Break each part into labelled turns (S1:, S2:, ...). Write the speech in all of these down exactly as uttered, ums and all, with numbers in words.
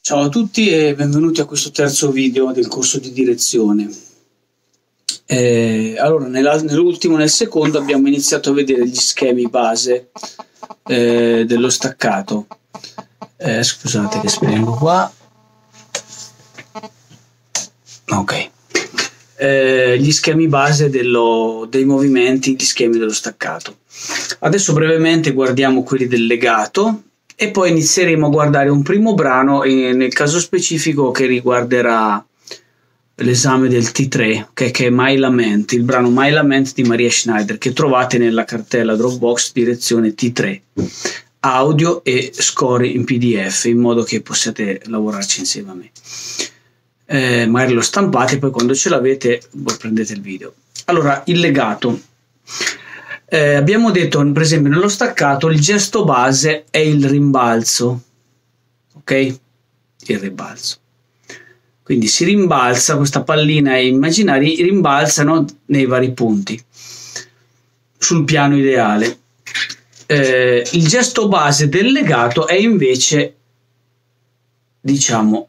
S1: Ciao a tutti e benvenuti a questo terzo video del corso di direzione. Eh, allora, nell'ultimo, nel secondo, abbiamo iniziato a vedere gli schemi base eh, dello staccato. Eh, scusate che spengo qua. Ok. Eh, gli schemi base dello, dei movimenti, gli schemi dello staccato. Adesso brevemente guardiamo quelli del legato e poi inizieremo a guardare un primo brano, e nel caso specifico che riguarderà l'esame del T tre, che è My Lament, il brano My Lament di Maria Schneider, che trovate nella cartella Dropbox direzione T tre, audio e score in P D F, in modo che possiate lavorarci insieme a me. Eh, magari lo stampate, poi quando ce l'avete voi prendete il video. Allora, il legato. Eh, abbiamo detto, per esempio, nello staccato il gesto base è il rimbalzo, ok? Il rimbalzo. Quindi si rimbalza, questa pallina immaginaria rimbalzano nei vari punti sul piano ideale. Eh, il gesto base del legato è invece, diciamo,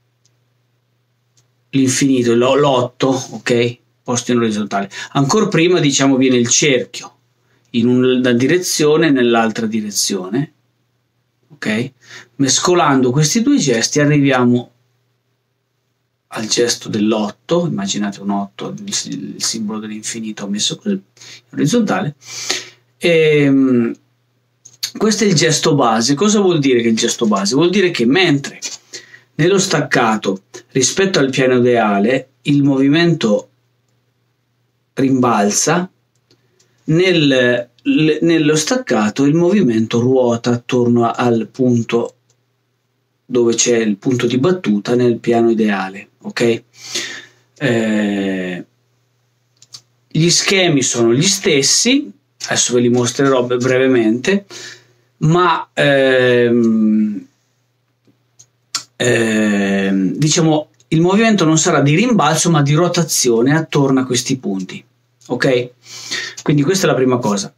S1: l'infinito, l'otto, ok? Posto in orizzontale. Ancora prima, diciamo, viene il cerchio in una direzione e nell'altra direzione, ok? Mescolando questi due gesti arriviamo al gesto dell'otto, immaginate un otto, il, il simbolo dell'infinito messo così in orizzontale. E, questo è il gesto base. Cosa vuol dire che il gesto base? Vuol dire che mentre nello staccato rispetto al piano ideale il movimento rimbalza, nel, le, nello staccato il movimento ruota attorno al punto dove c'è il punto di battuta nel piano ideale, ok? Eh, gli schemi sono gli stessi, adesso ve li mostrerò brevemente, ma ehm, eh, diciamo il movimento non sarà di rimbalzo ma di rotazione attorno a questi punti, ok? Quindi questa è la prima cosa.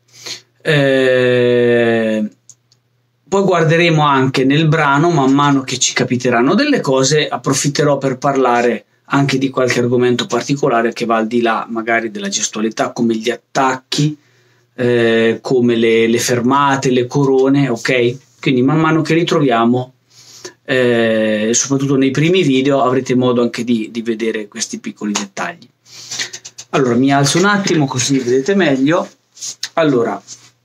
S1: Eh, poi guarderemo anche nel brano, man mano che ci capiteranno delle cose, approfitterò per parlare anche di qualche argomento particolare che va al di là magari della gestualità, come gli attacchi, eh, come le, le fermate, le corone, ok? Quindi man mano che ritroviamo, eh, soprattutto nei primi video, avrete modo anche di, di vedere questi piccoli dettagli. Allora, mi alzo un attimo così vedete meglio. Allora,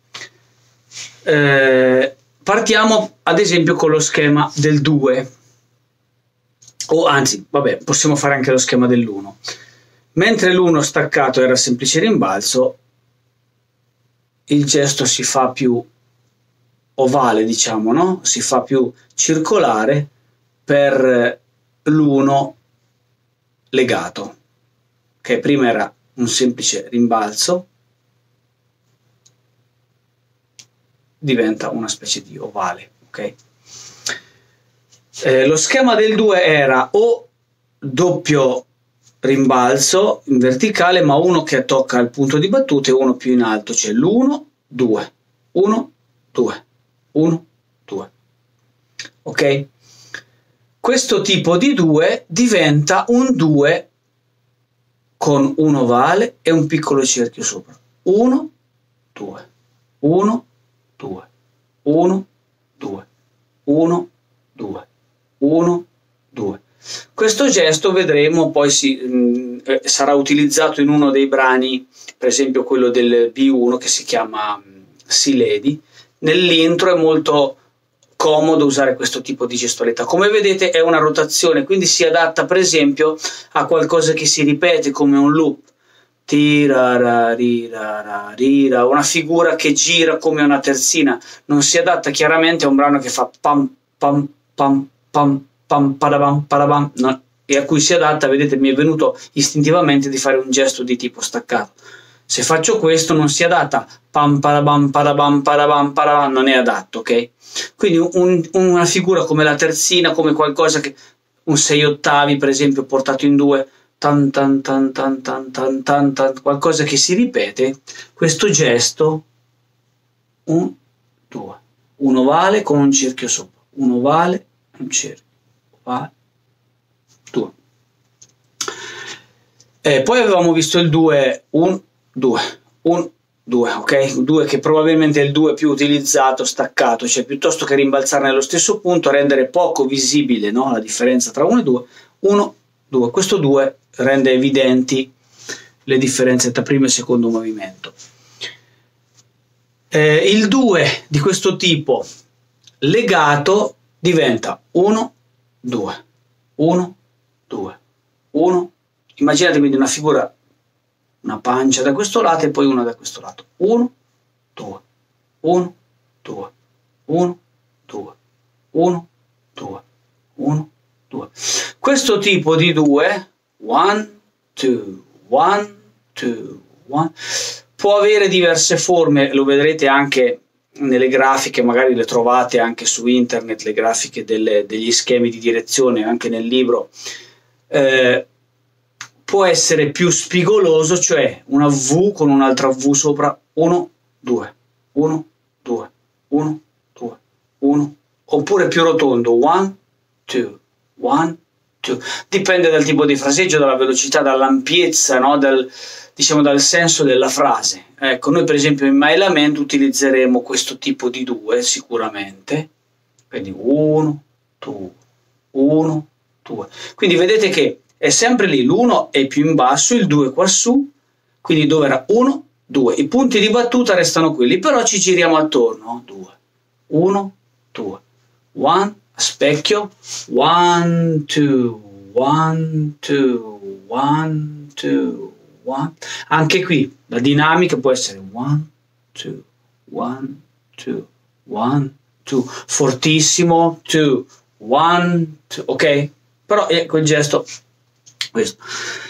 S1: eh, partiamo ad esempio con lo schema del due, o anzi, vabbè, possiamo fare anche lo schema dell'uno. Mentre l'uno staccato era semplice rimbalzo, il gesto si fa più ovale, diciamo, no? Si fa più circolare per l'uno legato, che prima era un semplice rimbalzo, diventa una specie di ovale, ok? Eh, lo schema del due era o doppio rimbalzo in verticale, ma uno che tocca il punto di battuta e uno più in alto, cioè l'uno, due, uno, due, uno, due, ok? Questo tipo di due diventa un due con un ovale e un piccolo cerchio sopra. uno, due, uno, due, uno, due, uno, due, uno, due. Questo gesto vedremo poi si, mh, sarà utilizzato in uno dei brani, per esempio quello del B uno che si chiama Sea Lady. Nell'intro è molto comodo usare questo tipo di gestualità. Come vedete è una rotazione, quindi si adatta per esempio a qualcosa che si ripete come un loop, tirara, rirara, rira, una figura che gira come una terzina. Non si adatta chiaramente a un brano che fa pam pam pam pam pam padabam padabam, no, e a cui si adatta, vedete, mi è venuto istintivamente di fare un gesto di tipo staccato. Se faccio questo non si adatta pam padabam padabam padabam padabam, non è adatto, ok? Quindi un, una figura come la terzina, come qualcosa che un sei ottavi per esempio portato in due, tan tan tan tan tan tan tan tan, qualcosa che si ripete, questo gesto un, due, un ovale con un cerchio sopra, un ovale, un cerchio, five, due. Eh, poi avevamo visto il due, uno, due, uno, due, ok? due che probabilmente è il due più utilizzato, staccato, cioè piuttosto che rimbalzare nello stesso punto, rendere poco visibile, no? La differenza tra uno e due, uno, due. Questo due rende evidenti le differenze tra primo e secondo movimento. Eh, il due di questo tipo legato diventa uno, due, uno, due, uno. Immaginate quindi una figura, una pancia da questo lato e poi una da questo lato. uno, due, uno, due, uno, due, uno, due, uno, due. Questo tipo di due, uno, due, uno, due, uno, può avere diverse forme, lo vedrete anche nelle grafiche, magari le trovate anche su internet, le grafiche delle, degli schemi di direzione, anche nel libro. Eh, può essere più spigoloso, cioè una V con un'altra V sopra, uno, due, uno, due, uno, due, uno, oppure più rotondo, uno, due, uno, due. Dipende dal tipo di fraseggio, dalla velocità, dall'ampiezza, no? dal, diciamo dal senso della frase. Ecco, noi per esempio in My Lament utilizzeremo questo tipo di due sicuramente, quindi uno, due, uno, due. Quindi vedete che è sempre lì, l'uno è più in basso, il due qua su, quindi dove era uno, due. I punti di battuta restano quelli, però ci giriamo attorno, due, uno, due, uno, specchio, uno, due, uno, due, uno, due, uno. Anche qui la dinamica può essere uno, due, uno, due, uno, due, fortissimo, due, uno, due, ok? Però è quel gesto questo.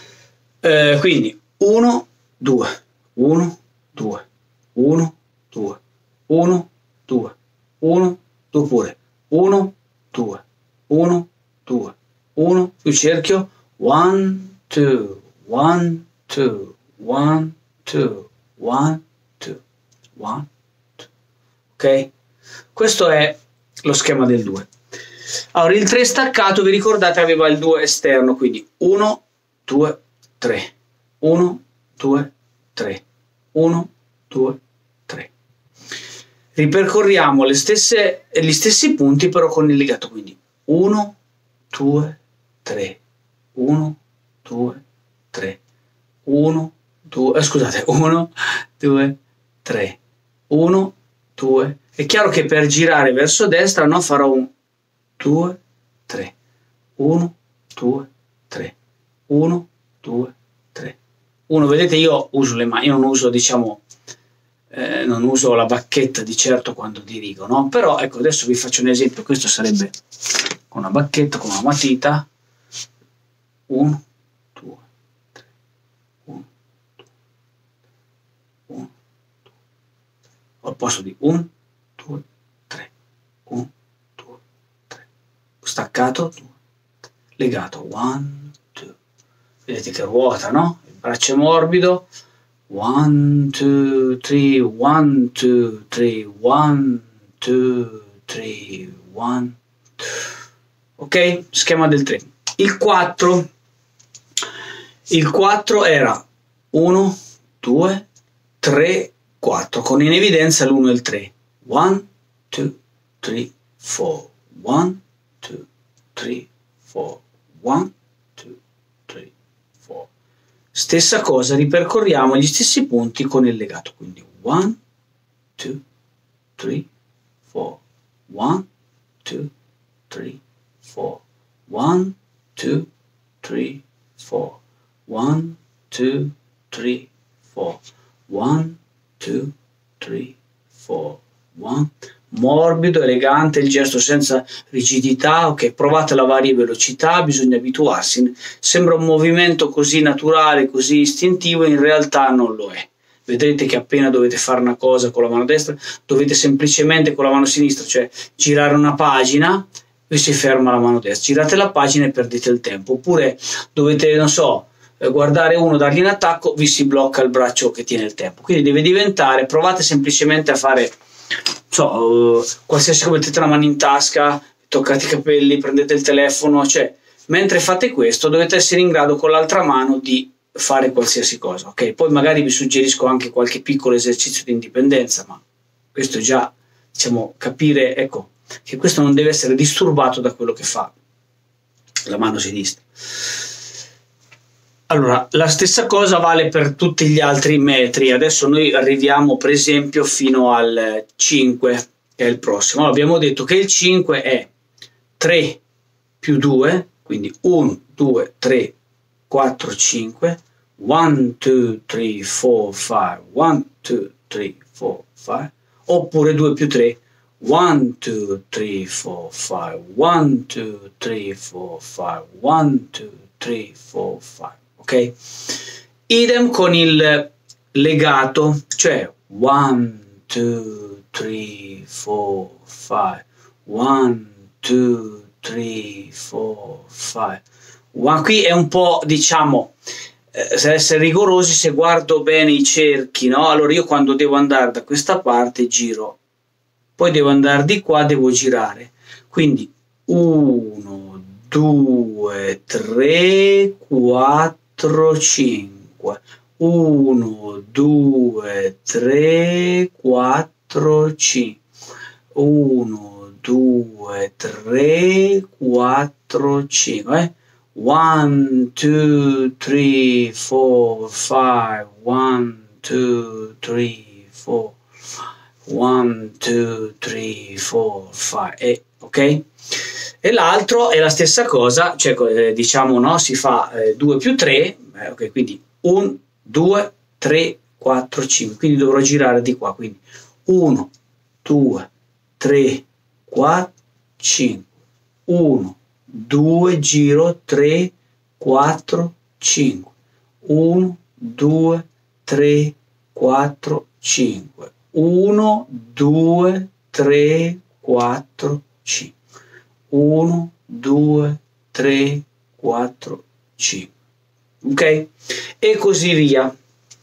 S1: Eh, quindi uno, due, uno, due, uno, due, uno, due, uno, due pure, uno, due, uno, due, uno, più cerchio, uno, due, uno, due, uno, due, uno, due, uno, due. Ok? Questo è lo schema del due. Allora, il tre staccato, vi ricordate, aveva il due esterno, quindi uno, due, tre, uno, due, tre, uno, due, tre. Ripercorriamo le stesse, gli stessi punti però con il legato, quindi uno, due, tre, uno, due, tre, uno, due, eh, scusate, uno, due, tre, uno, due. È chiaro che per girare verso destra no, farò un due, tre, uno, due, tre, uno, due, tre, uno. Vedete, io uso le mani, io non uso, diciamo, eh, non uso la bacchetta di certo quando dirigo, no? Però ecco, adesso vi faccio un esempio, questo sarebbe con una bacchetta, con una matita, uno, due, tre, uno, due, uno, due, al posto di uno, due, tre, uno, staccato, legato, one, two. Vedete che ruota, no? Il braccio è morbido, one, two, three, one, two, three, one, two, three, one, two. Ok? Schema del tre. Il quattro, il quattro era uno, due, tre, quattro, con in evidenza l'uno e il tre. one, two, three, four, one, two, three, four, one, two, three, four. Stessa cosa, ripercorriamo gli stessi punti con il legato, quindi one, two, three, four, one, two, three, four, one, two, three, four, one, two, three, four, one, two, three, four, one. Morbido, elegante il gesto, senza rigidità. Ok, provate la varie velocità, bisogna abituarsi. Sembra un movimento così naturale, così istintivo, in realtà non lo è. Vedrete che appena dovete fare una cosa con la mano destra, dovete semplicemente con la mano sinistra, cioè girare una pagina, e si ferma la mano destra. Girate la pagina e perdete il tempo. Oppure dovete, non so, guardare uno, dargli un attacco, vi si blocca il braccio che tiene il tempo. Quindi deve diventare, provate semplicemente a fare, so, uh, qualsiasi, come mettete la mano in tasca, toccate i capelli, prendete il telefono, cioè mentre fate questo dovete essere in grado con l'altra mano di fare qualsiasi cosa, ok? Poi magari vi suggerisco anche qualche piccolo esercizio di indipendenza, ma questo è già, diciamo, capire, ecco, che questo non deve essere disturbato da quello che fa la mano sinistra. Allora, la stessa cosa vale per tutti gli altri metri. Adesso noi arriviamo per esempio fino al cinque, che è il prossimo. Allora, abbiamo detto che il cinque è tre più due, quindi uno, due, tre, quattro, cinque, uno, due, tre, quattro, cinque, uno, due, tre, quattro, cinque, oppure due più tre, uno, due, tre, quattro, cinque, uno, due, tre, quattro, cinque, uno, due, tre, quattro, cinque, ok? Idem con il legato, cioè uno, due, tre, quattro, cinque, uno, due, tre, quattro, cinque. Qui è un po', diciamo, eh, se essere rigorosi, se guardo bene i cerchi, no? Allora io quando devo andare da questa parte giro, poi devo andare di qua, devo girare. Quindi uno, due, tre, quattro, cinque. uno, due, tre, quattro, cinque. uno, due, tre, quattro, cinque. uno, due, tre, quattro, cinque. uno, due, tre, quattro. uno, due, tre, quattro, cinque. E, ok? E l'altro è la stessa cosa, cioè eh, diciamo, no, si fa eh, due più tre, eh, ok, quindi uno, due, tre, quattro, cinque, quindi dovrò girare di qua, quindi uno, due, tre, quattro, cinque, uno, due, giro, tre, quattro, cinque, uno, due, tre, quattro, cinque, uno, due, tre, quattro, cinque. uno, due, tre, quattro, cinque, ok? E così via.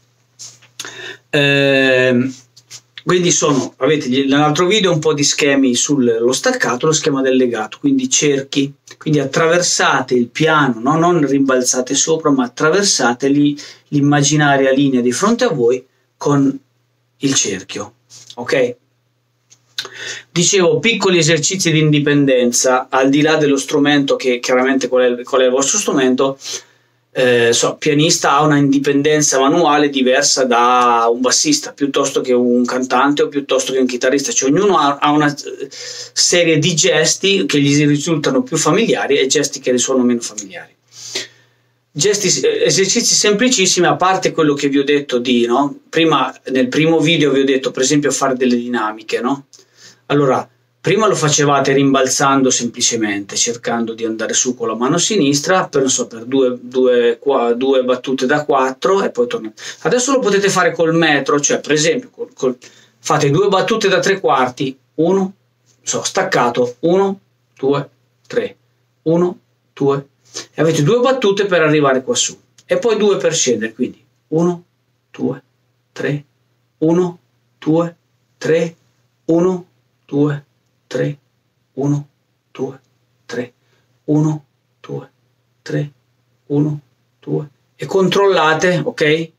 S1: Eh, quindi sono, avete nell'altro video un po' di schemi sullo staccato, lo schema del legato, quindi cerchi, quindi attraversate il piano, no? Non rimbalzate sopra, ma attraversate l'immaginaria linea di fronte a voi con il cerchio, ok? Dicevo, piccoli esercizi di indipendenza, al di là dello strumento, che chiaramente qual è, qual è il vostro strumento, eh, so, pianista ha una indipendenza manuale diversa da un bassista, piuttosto che un cantante o piuttosto che un chitarrista, cioè ognuno ha, ha una serie di gesti che gli risultano più familiari e gesti che risuonano meno familiari. Gesti, esercizi semplicissimi, a parte quello che vi ho detto di, no? Prima, nel primo video vi ho detto per esempio fare delle dinamiche, no? Allora, prima lo facevate rimbalzando semplicemente, cercando di andare su con la mano sinistra, per, non so, per due, due, qua, due battute da quattro e poi tornate. Adesso lo potete fare col metro, cioè per esempio col, col, fate due battute da tre quarti, uno, so, staccato, uno, due, tre, uno, due, e avete due battute per arrivare qua su, e poi due per scendere, quindi uno, due, tre, uno, due, tre, uno, due, tre, uno, due, tre, uno, due, tre, uno, due, e controllate, ok?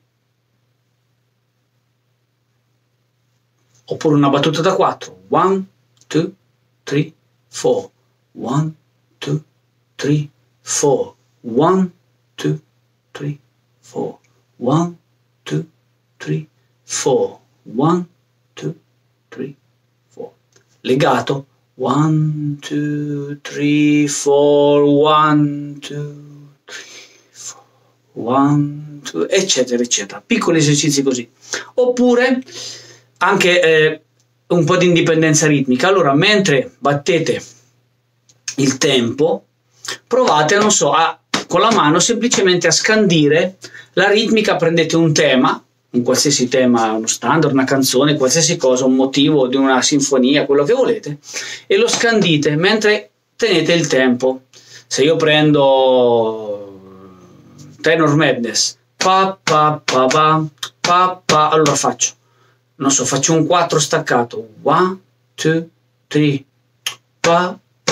S1: Oppure una battuta da quattro, uno, due, tre, quattro, uno, due, tre, quattro, uno, due, tre, quattro, uno, due, tre, quattro, uno, due, tre, quattro. Legato, uno, due, tre, quattro, uno, due, tre, quattro, uno, due, eccetera, eccetera. Piccoli esercizi così. Oppure anche eh, un po' di indipendenza ritmica. Allora, mentre battete il tempo, provate, non so, a, con la mano semplicemente a scandire la ritmica, prendete un tema, un qualsiasi tema, uno standard, una canzone, qualsiasi cosa, un motivo di una sinfonia, quello che volete, e lo scandite mentre tenete il tempo. Se io prendo Tenor Madness, pa pa pa pa pa pa, allora faccio, non so, faccio un quattro staccato, uno, due, tre, pa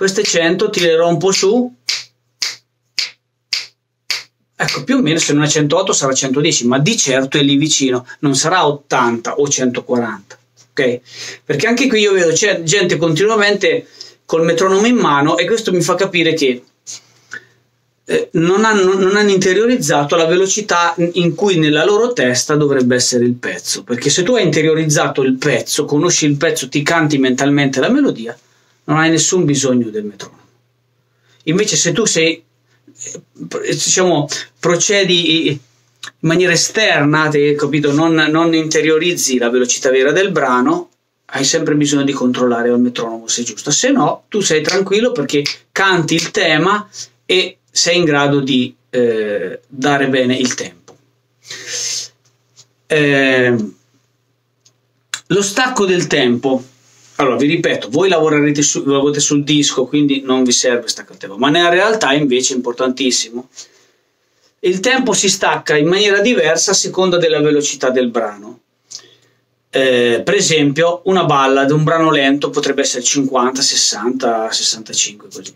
S1: queste cento tirerò un po' su, ecco, più o meno se non è centootto sarà centodieci, ma di certo è lì vicino, non sarà ottanta o centoquaranta, ok? Perché anche qui io vedo c'è gente continuamente col metronomo in mano e questo mi fa capire che eh, non, hanno, non hanno interiorizzato la velocità in cui nella loro testa dovrebbe essere il pezzo, perché se tu hai interiorizzato il pezzo, conosci il pezzo, ti canti mentalmente la melodia, non hai nessun bisogno del metronomo. Invece se tu sei, diciamo, procedi in maniera esterna, te, capito? Non, non interiorizzi la velocità vera del brano, hai sempre bisogno di controllare il metronomo se è giusto, se no tu sei tranquillo perché canti il tema e sei in grado di eh, dare bene il tempo. Eh, lo stacco del tempo, allora vi ripeto, voi lavorerete su, lavorate sul disco, quindi non vi serve staccare il tempo, ma nella realtà invece è importantissimo. Il tempo si stacca in maniera diversa a seconda della velocità del brano. Eh, per esempio una ballad, un brano lento potrebbe essere cinquanta, sessanta, sessantacinque, così.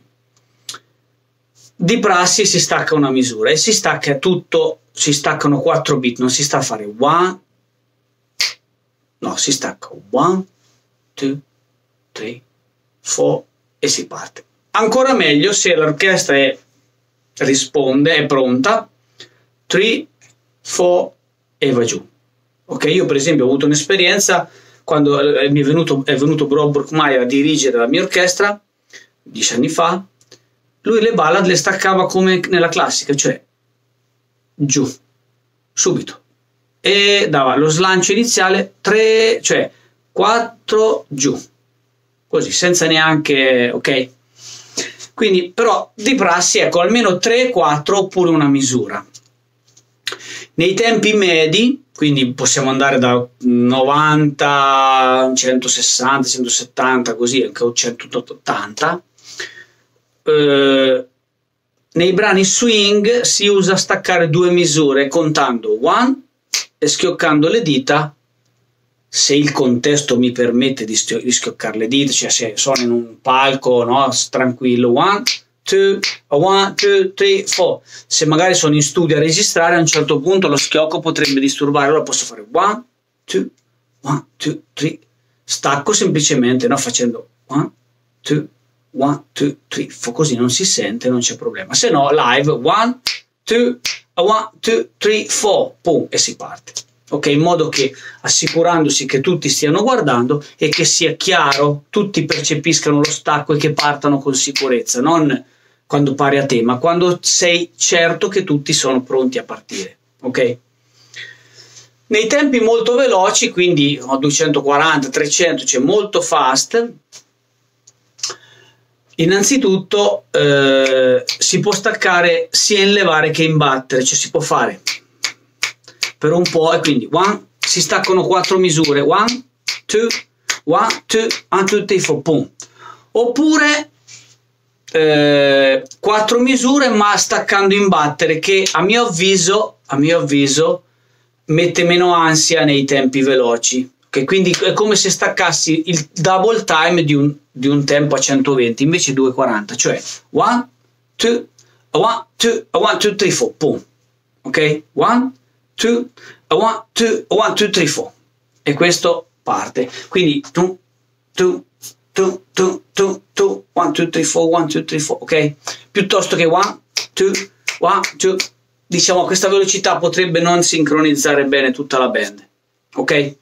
S1: Di prassi si stacca una misura e si stacca tutto, si staccano quattro bit, non si sta a fare one, no, si stacca one, two, three, four e si parte. Ancora meglio se l'orchestra è, risponde, è pronta, three, four e va giù. Ok, io per esempio ho avuto un'esperienza quando mi è venuto, è venuto Bob Brookmeyer a dirigere la mia orchestra dieci anni fa. Lui le ballad le staccava come nella classica, cioè giù, subito, e dava lo slancio iniziale tre, cioè quattro giù, così, senza neanche, ok? Quindi però di prassi, ecco, almeno tre, quattro oppure una misura. Nei tempi medi, quindi possiamo andare da novanta, centosessanta, centosettanta, così anche centottanta. Eh, nei brani swing si usa staccare due misure contando one e schioccando le dita, se il contesto mi permette di, di schioccare le dita, cioè se sono in un palco, no, tranquillo, one, two, one, two, three, four. Se magari sono in studio a registrare, a un certo punto lo schiocco potrebbe disturbare, allora posso fare one, two, one, two, three, stacco semplicemente, no, facendo one, two, one, two, three, four, così non si sente, non c'è problema. Se no, live, one, two, one, two, three, four, pum, e si parte. Ok, in modo che, assicurandosi che tutti stiano guardando e che sia chiaro, tutti percepiscano lo stacco e che partano con sicurezza, non quando pari a te, ma quando sei certo che tutti sono pronti a partire. Ok? Nei tempi molto veloci, quindi duecentoquaranta, trecento, cioè molto fast, innanzitutto eh, si può staccare sia in levare che in battere, cioè si può fare per un po' e quindi one, si staccano quattro misure, one, two, one, two, one, two, three, four, boom. Oppure eh, quattro misure ma staccando in battere, che a mio avviso, a mio avviso mette meno ansia nei tempi veloci. Okay? Quindi è come se staccassi il double time di un, di un tempo a centoventi invece duecentoquaranta, cioè one, two, one, two, one, two, three, four, boom. Ok? one, two, one, two, one, two, three, four. E questo parte. Quindi tu, tu, tu, tu, tu, tu, one, two, three, four, one, two, three, four, ok? Piuttosto che one, two, one, two. Diciamo a questa velocità potrebbe non sincronizzare bene tutta la band. Ok?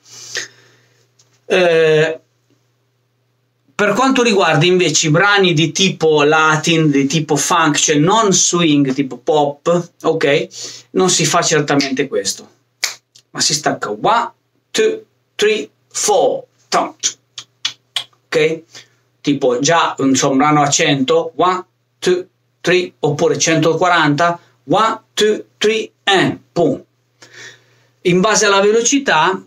S1: Eh, per quanto riguarda invece i brani di tipo latin, di tipo funk, cioè non swing, tipo pop, ok? Non si fa certamente questo, ma si stacca one, two, three, four, ok? Tipo già insomma, un brano a cento, one, two, three, oppure centoquaranta, one, two, three, and boom. In base alla velocità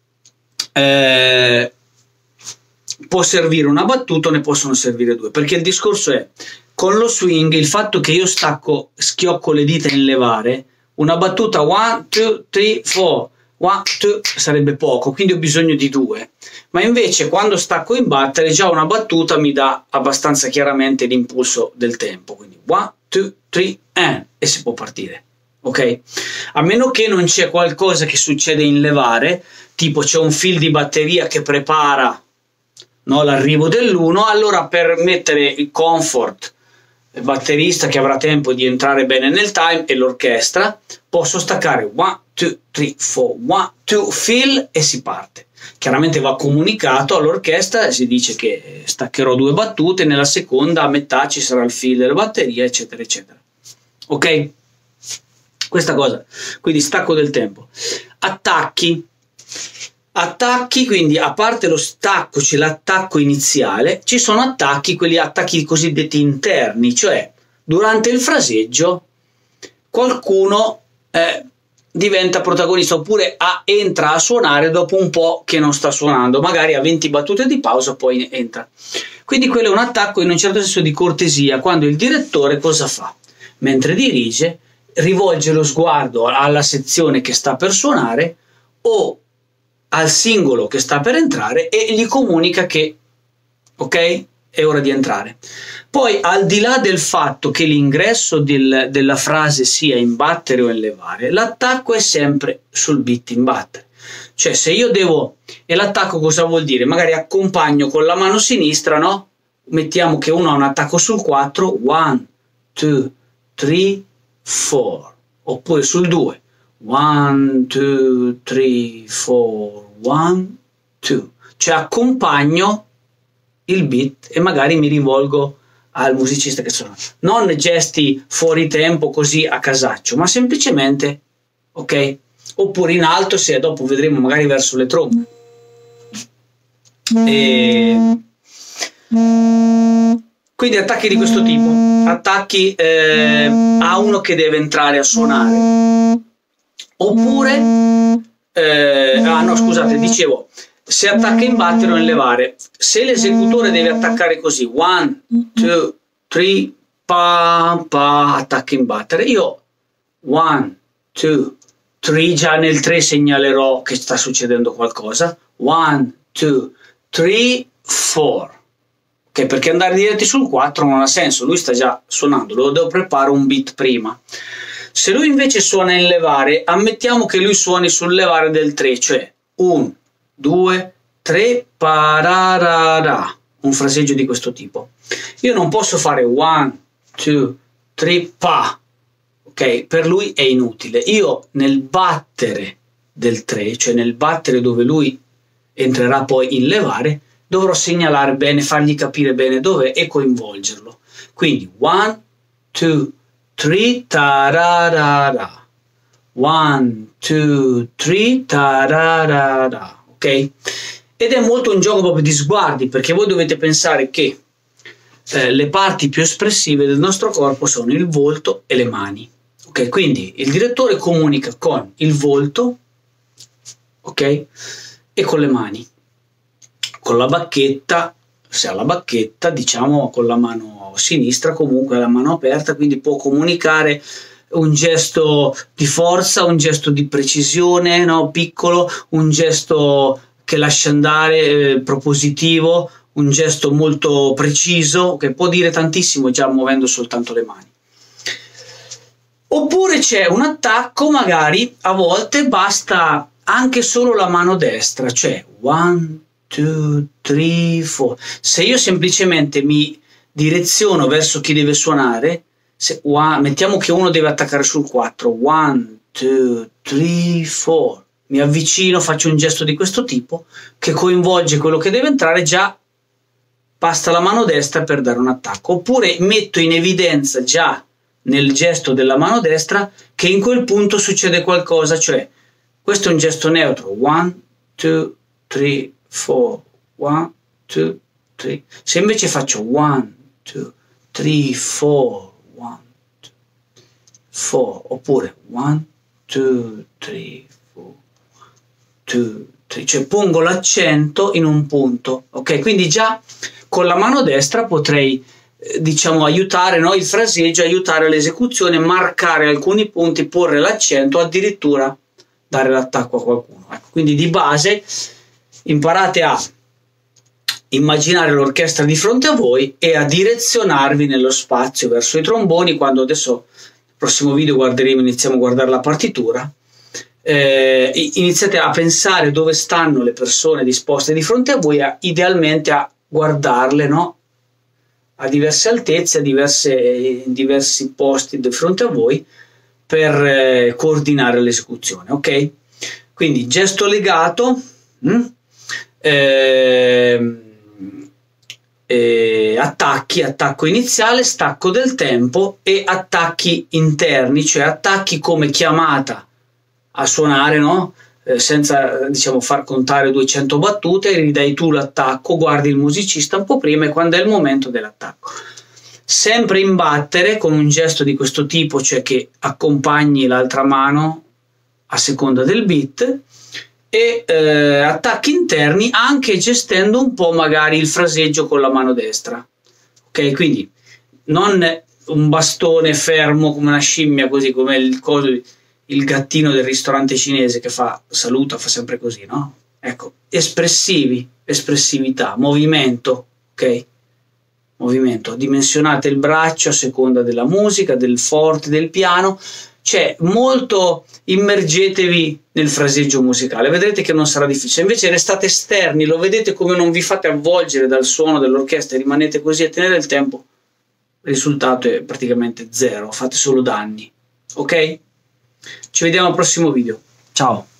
S1: eh, può servire una battuta o ne possono servire due, perché il discorso è, con lo swing, il fatto che io stacco, schiocco le dita in levare, una battuta one, two, three, four, one, two sarebbe poco, quindi ho bisogno di due. Ma invece quando stacco in battere già una battuta mi dà abbastanza chiaramente l'impulso del tempo, quindi one, two, three, and, e si può partire. Ok? A meno che non c'è qualcosa che succede in levare, tipo c'è un fill di batteria che prepara, no, l'arrivo dell'uno, allora per mettere il comfort, il batterista che avrà tempo di entrare bene nel time e l'orchestra, posso staccare one, two, three, four, one, two, fill e si parte. Chiaramente va comunicato all'orchestra e si dice che staccherò due battute, nella seconda a metà ci sarà il fill della batteria, eccetera, eccetera. Ok? Questa cosa, quindi stacco del tempo. Attacchi. Attacchi, quindi a parte lo stacco c'è l'attacco iniziale, ci sono attacchi, quelli attacchi cosiddetti interni, cioè durante il fraseggio qualcuno eh, diventa protagonista oppure a, entra a suonare dopo un po' che non sta suonando, magari a venti battute di pausa poi entra. Quindi quello è un attacco in un certo senso di cortesia, quando il direttore cosa fa? Mentre dirige, rivolge lo sguardo alla sezione che sta per suonare o al singolo che sta per entrare e gli comunica che ok, è ora di entrare. Poi al di là del fatto che l'ingresso del, della frase sia in battere o in levare, l'attacco è sempre sul beat in battere. Cioè se io devo, e l'attacco cosa vuol dire? Magari accompagno con la mano sinistra, no? Mettiamo che uno ha un attacco sul quattro, one, two, three, four, oppure sul due, one, two, three, four, one, two, cioè accompagno il beat e magari mi rivolgo al musicista che suona, non gesti fuori tempo così a casaccio, ma semplicemente, ok? Oppure in alto, se dopo vedremo magari verso le trombe. E quindi attacchi di questo tipo, attacchi eh, a uno che deve entrare a suonare, oppure eh, ah no scusate, dicevo, se attacca in battere o in levare, se l'esecutore deve attaccare così, one, two, three, pa, pa, attacca in battere, io one, two, three, già nel tre segnalerò che sta succedendo qualcosa, one, two, three, four. Okay, perché andare diretti sul quattro non ha senso, lui sta già suonando, lo devo preparare un beat prima. Se lui invece suona in levare, ammettiamo che lui suoni sul levare del tre, cioè uno, due, tre, pararara, un fraseggio di questo tipo. Io non posso fare one, two, three, pa, ok? Per lui è inutile. Io nel battere del tre, cioè nel battere dove lui entrerà poi in levare, dovrò segnalare bene, fargli capire bene dove e coinvolgerlo. Quindi one, two, three, tararara. one, two, three, tararara. Ok? Ed è molto un gioco proprio di sguardi, perché voi dovete pensare che eh, le parti più espressive del nostro corpo sono il volto e le mani. Ok? Quindi il direttore comunica con il volto, ok? E con le mani. Con la bacchetta, se ha la bacchetta, diciamo con la mano sinistra, comunque la mano aperta, quindi può comunicare un gesto di forza, un gesto di precisione, no? Piccolo, un gesto che lascia andare, eh, propositivo, un gesto molto preciso, che può dire tantissimo già muovendo soltanto le mani. Oppure c'è un attacco, magari a volte basta anche solo la mano destra, cioè one, two, three, four. Se io semplicemente mi direziono verso chi deve suonare, se, one, mettiamo che uno deve attaccare sul quattro, one, two, three, four, mi avvicino, faccio un gesto di questo tipo che coinvolge quello che deve entrare, già basta la mano destra per dare un attacco. Oppure metto in evidenza già nel gesto della mano destra che in quel punto succede qualcosa, cioè questo è un gesto neutro, one, two, three, four, one, two, three. Se invece faccio one, two, three, four, one, two, four, oppure one, two, three, four, two, three, cioè pongo l'accento in un punto, ok? Quindi già con la mano destra potrei, eh, diciamo, aiutare, no? Il fraseggio, aiutare l'esecuzione, marcare alcuni punti, porre l'accento, addirittura dare l'attacco a qualcuno. Ecco, quindi di base imparate a immaginare l'orchestra di fronte a voi e a direzionarvi nello spazio verso i tromboni. Quando adesso nel prossimo video guarderemo, iniziamo a guardare la partitura, eh, iniziate a pensare dove stanno le persone disposte di fronte a voi, a, idealmente a guardarle, no? A diverse altezze, a diverse, diversi posti di fronte a voi, per eh, coordinare l'esecuzione. Ok? Quindi gesto legato, mh? Eh, eh, attacchi, attacco iniziale, stacco del tempo e attacchi interni, cioè attacchi come chiamata a suonare, no? Eh, senza, diciamo, far contare duecento battute, ridai tu l'attacco, guardi il musicista un po' prima e quando è il momento dell'attacco. Sempre imbattere con un gesto di questo tipo, cioè che accompagni l'altra mano a seconda del beat, e eh, attacchi interni anche gestendo un po' magari il fraseggio con la mano destra. Ok, quindi non un bastone fermo come una scimmia, così come il, il gattino del ristorante cinese che fa saluta, fa sempre così, no? Ecco, espressivi, espressività, movimento, ok? Movimento, dimensionate il braccio a seconda della musica, del forte, del piano, cioè molto immergetevi nel fraseggio musicale, vedrete che non sarà difficile. Invece restate esterni, lo vedete come non vi fate avvolgere dal suono dell'orchestra, rimanete così a tenere il tempo, il risultato è praticamente zero, fate solo danni. Ok? Ci vediamo al prossimo video. Ciao!